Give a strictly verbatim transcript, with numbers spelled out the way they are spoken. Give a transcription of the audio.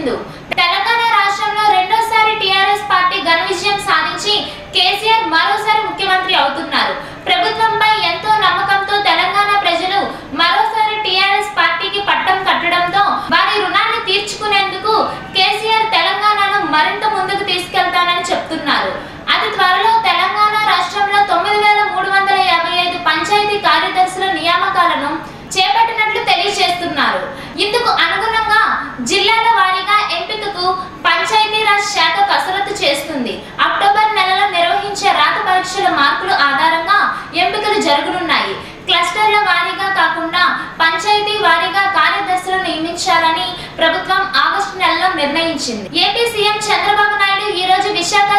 సింధు. తెలంగాణ రాష్ట్రంలో రెండోసారి TRS party ఘన విజయం సాధించి కేసీఆర్ మరోసారి ముఖ్యమంత్రి అవుతున్నారు. ప్రభుత్వంపై ఎంతో నమ్మకంతో తెలంగాణ ప్రజలు మరోసారి టీఆర్ఎస్ పార్టీకి పట్టం కట్టడంతో వారి రుణాన్ని తీర్చుకునేందుకు కేసీఆర్ తెలంగాణను మరింత ముందుకు తీసుకెళ్తానని చెప్తున్నారు. అతి త్వరలో తెలంగాణ రాష్ట్రంలో తొమ్మిది వేల మూడు వందల యాభై ఐదు పంచాయతీ కార్యదర్శుల నియామకాలను చేపట్టినట్లు తెలియజేస్తున్నారు. ఇందుకు అనుగుణంగా జిల్లాల వారీగా ఎంపికకు పంచాయతీరాజ్ శాఖ కసరత్తు చేస్తుంది. అక్టోబర్ నెలలో నిర్వహించే రాత పరీక్షల మార్కుల ఆధారంగా ఎంపికలు జరగనున్నాయి. క్లస్టర్ల వారీగా కాకుండా పంచాయతీ వారీగా కార్యదర్శులను నియమించాలని ప్రభుత్వం ఆగస్టు నెలలో నిర్ణయించింది. ఏపీ సీఎం చంద్రబాబు నాయుడు ఈ రోజు విశాఖ